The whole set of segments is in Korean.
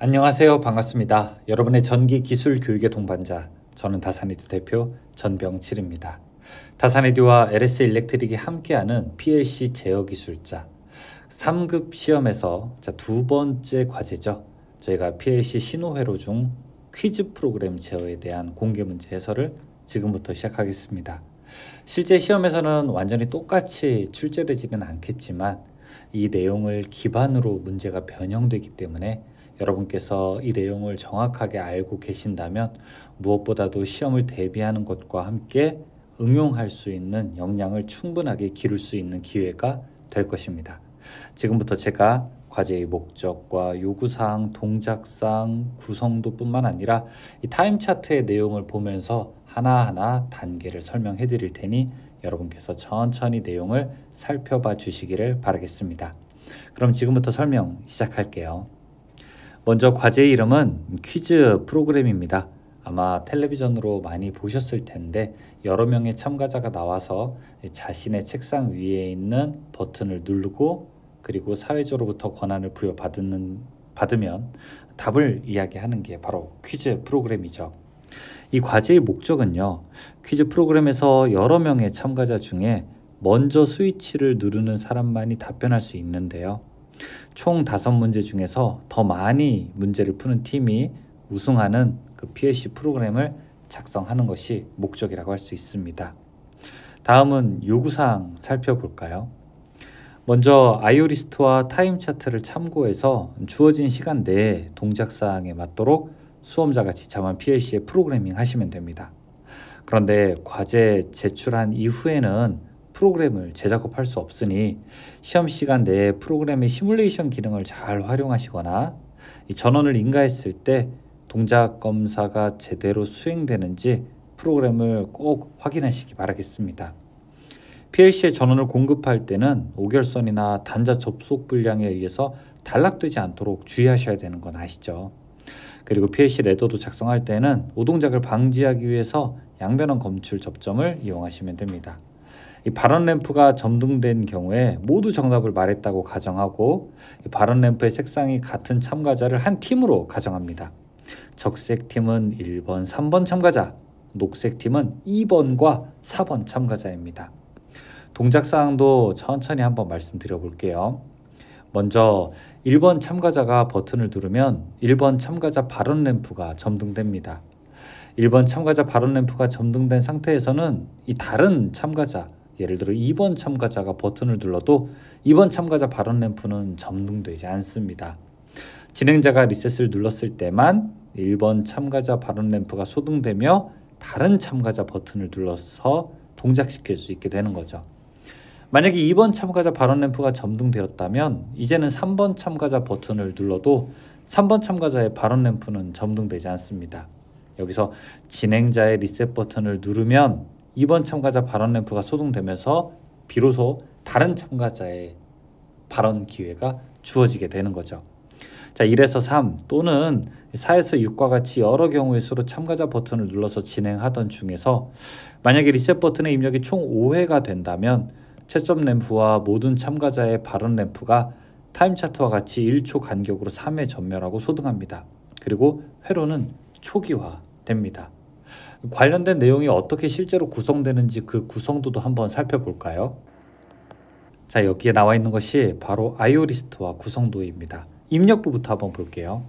안녕하세요. 반갑습니다. 여러분의 전기 기술 교육의 동반자, 저는 다산에듀 대표 전병칠입니다. 다산에듀와 LS 일렉트릭이 함께하는 PLC 제어 기술자 3급 시험에서 두 번째 과제죠. 저희가 PLC 신호회로 중 퀴즈 프로그램 제어에 대한 공개 문제 해설을 지금부터 시작하겠습니다. 실제 시험에서는 완전히 똑같이 출제되지는 않겠지만 이 내용을 기반으로 문제가 변형되기 때문에 여러분께서 이 내용을 정확하게 알고 계신다면 무엇보다도 시험을 대비하는 것과 함께 응용할 수 있는 역량을 충분하게 기를 수 있는 기회가 될 것입니다. 지금부터 제가 과제의 목적과 요구사항, 동작사항, 구성도뿐만 아니라 이 타임 차트의 내용을 보면서 하나하나 단계를 설명해 드릴 테니 여러분께서 천천히 내용을 살펴봐 주시기를 바라겠습니다. 그럼 지금부터 설명 시작할게요. 먼저 과제의 이름은 퀴즈 프로그램입니다. 아마 텔레비전으로 많이 보셨을 텐데 여러 명의 참가자가 나와서 자신의 책상 위에 있는 버튼을 누르고 그리고 사회자로부터 권한을 받으면 답을 이야기하는 게 바로 퀴즈 프로그램이죠. 이 과제의 목적은요, 퀴즈 프로그램에서 여러 명의 참가자 중에 먼저 스위치를 누르는 사람만이 답변할 수 있는데요. 총 5문제 중에서 더 많이 문제를 푸는 팀이 우승하는 그 PLC 프로그램을 작성하는 것이 목적이라고 할 수 있습니다. 다음은 요구사항 살펴볼까요? 먼저 IO 리스트와 타임 차트를 참고해서 주어진 시간 내에 동작사항에 맞도록 수험자가 지참한 PLC에 프로그래밍 하시면 됩니다. 그런데 과제 제출한 이후에는 프로그램을 재작업할 수 없으니 시험 시간 내에 프로그램의 시뮬레이션 기능을 잘 활용하시거나 이 전원을 인가했을 때 동작 검사가 제대로 수행되는지 프로그램을 꼭 확인하시기 바라겠습니다. PLC에 전원을 공급할 때는 오결선이나 단자 접속 불량에 의해서 단락되지 않도록 주의하셔야 되는 건 아시죠? 그리고 PLC 레더도 작성할 때는 오동작을 방지하기 위해서 양변원 검출 접점을 이용하시면 됩니다. 이 발언 램프가 점등된 경우에 모두 정답을 말했다고 가정하고 이 발언 램프의 색상이 같은 참가자를 한 팀으로 가정합니다. 적색 팀은 1번, 3번 참가자, 녹색 팀은 2번과 4번 참가자입니다. 동작사항도 천천히 한번 말씀드려 볼게요. 먼저 1번 참가자가 버튼을 누르면 1번 참가자 발언 램프가 점등됩니다. 1번 참가자 발언 램프가 점등된 상태에서는 이 다른 참가자, 예를 들어 2번 참가자가 버튼을 눌러도 2번 참가자 발언 램프는 점등되지 않습니다. 진행자가 리셋을 눌렀을 때만 1번 참가자 발언 램프가 소등되며 다른 참가자 버튼을 눌러서 동작시킬 수 있게 되는 거죠. 만약에 2번 참가자 발언 램프가 점등되었다면 이제는 3번 참가자 버튼을 눌러도 3번 참가자의 발언 램프는 점등되지 않습니다. 여기서 진행자의 리셋 버튼을 누르면 2번 참가자 발언 램프가 소등되면서 비로소 다른 참가자의 발언 기회가 주어지게 되는 거죠. 자, 1에서 3 또는 4에서 6과 같이 여러 경우의 수로 참가자 버튼을 눌러서 진행하던 중에서 만약에 리셋 버튼의 입력이 총 5회가 된다면 채점 램프와 모든 참가자의 발언 램프가 타임 차트와 같이 1초 간격으로 3회 전멸하고 소등합니다. 그리고 회로는 초기화됩니다. 관련된 내용이 어떻게 실제로 구성되는지 그 구성도도 한번 살펴볼까요? 자, 여기에 나와 있는 것이 바로 IO 리스트와 구성도입니다. 입력부부터 한번 볼게요.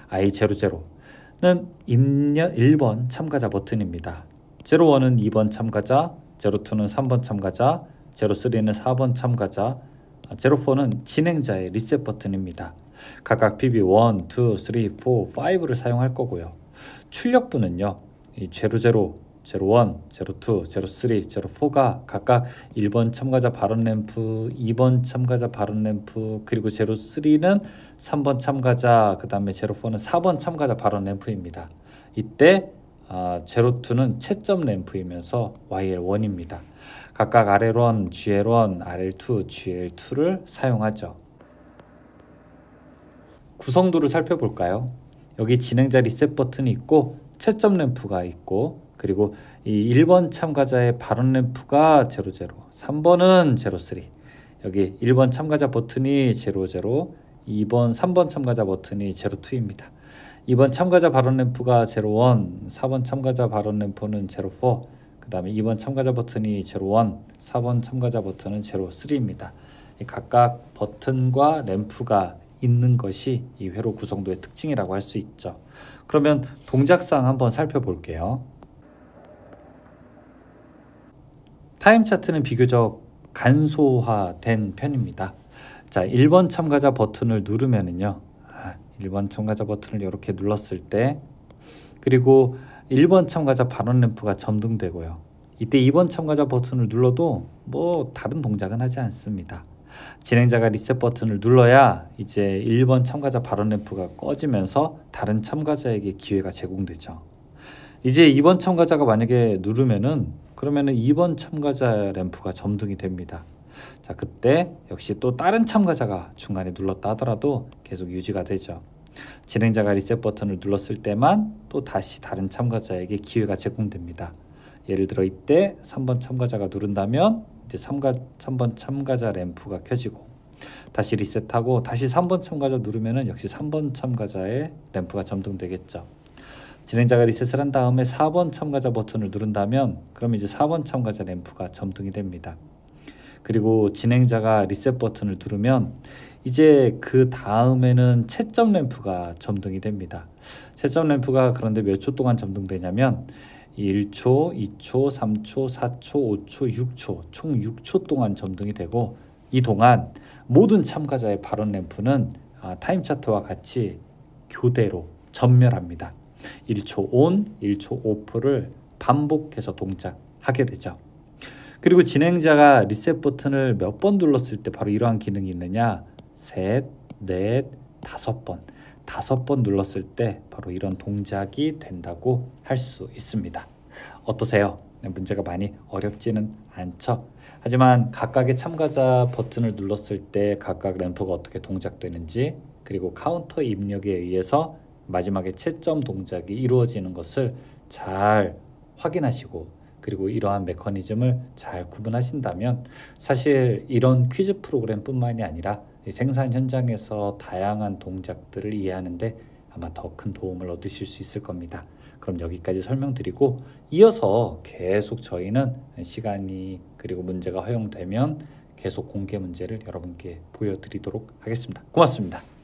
I00는 입력 1번 참가자 버튼입니다. 01은 2번 참가자, 02는 3번 참가자, 03는 4번 참가자, 04는 진행자의 리셋 버튼입니다. 각각 PB 1, 2, 3, 4, 5를 사용할 거고요. 출력부는요, 이 00, 01, 02, 03, 04가 각각 1번 참가자 발언 램프, 2번 참가자 발언 램프, 그리고 03는 3번 참가자, 그 다음에 04는 4번 참가자 발언 램프입니다. 이때 02는 채점 램프이면서 YL1입니다. 각각 RL1, GL1, RL2, GL2를 사용하죠. 구성도를 살펴볼까요? 여기 진행자 리셋 버튼이 있고 채점 램프가 있고 그리고 이 1번 참가자의 발언 램프가 00, 3번은 03, 여기 1번 참가자 버튼이 00, 2번, 3번 참가자 버튼이 02입니다. 2번 참가자 발언 램프가 01, 4번 참가자 발언 램프는 04, 그 다음에 2번 참가자 버튼이 01, 4번 참가자 버튼은 03입니다. 각각 버튼과 램프가 있는 것이 이 회로 구성도의 특징이라고 할 수 있죠. 그러면 동작상 한번 살펴볼게요. 타임 차트는 비교적 간소화된 편입니다. 자, 1번 참가자 버튼을 누르면은요. 1번 참가자 버튼을 이렇게 눌렀을 때, 그리고 1번 참가자 발언 램프가 점등되고요. 이때 2번 참가자 버튼을 눌러도 뭐 다른 동작은 하지 않습니다. 진행자가 리셋 버튼을 눌러야 이제 1번 참가자 발언 램프가 꺼지면서 다른 참가자에게 기회가 제공되죠. 이제 2번 참가자가 만약에 누르면은 그러면은 2번 참가자 램프가 점등이 됩니다. 자, 그때 역시 또 다른 참가자가 중간에 눌렀다 하더라도 계속 유지가 되죠. 진행자가 리셋 버튼을 눌렀을 때만 또 다시 다른 참가자에게 기회가 제공됩니다. 예를 들어 이때 3번 참가자가 누른다면 이제 3번 참가자 램프가 켜지고, 다시 리셋하고 다시 3번 참가자 누르면은 역시 3번 참가자의 램프가 점등되겠죠. 진행자가 리셋을 한 다음에 4번 참가자 버튼을 누른다면 그럼 이제 4번 참가자 램프가 점등이 됩니다. 그리고 진행자가 리셋 버튼을 누르면 이제 그 다음에는 채점 램프가 점등이 됩니다. 채점 램프가 그런데 몇 초 동안 점등되냐면 1초, 2초, 3초, 4초, 5초, 6초, 총 6초 동안 점등이 되고, 이 동안 모든 참가자의 발언 램프는 타임 차트와 같이 교대로 전멸합니다. 1초 ON, 1초 OFF를 반복해서 동작하게 되죠. 그리고 진행자가 리셋 버튼을 몇 번 눌렀을 때 바로 이러한 기능이 있느냐? 셋, 넷, 5번. 5번 눌렀을 때 바로 이런 동작이 된다고 할 수 있습니다. 어떠세요? 문제가 많이 어렵지는 않죠? 하지만 각각의 참가자 버튼을 눌렀을 때 각각 램프가 어떻게 동작되는지, 그리고 카운터 입력에 의해서 마지막에 채점 동작이 이루어지는 것을 잘 확인하시고, 그리고 이러한 메커니즘을 잘 구분하신다면 사실 이런 퀴즈 프로그램뿐만이 아니라 생산 현장에서 다양한 동작들을 이해하는데 아마 더 큰 도움을 얻으실 수 있을 겁니다. 그럼 여기까지 설명드리고, 이어서 계속 저희는 시간이 그리고 문제가 허용되면 계속 공개 문제를 여러분께 보여드리도록 하겠습니다. 고맙습니다.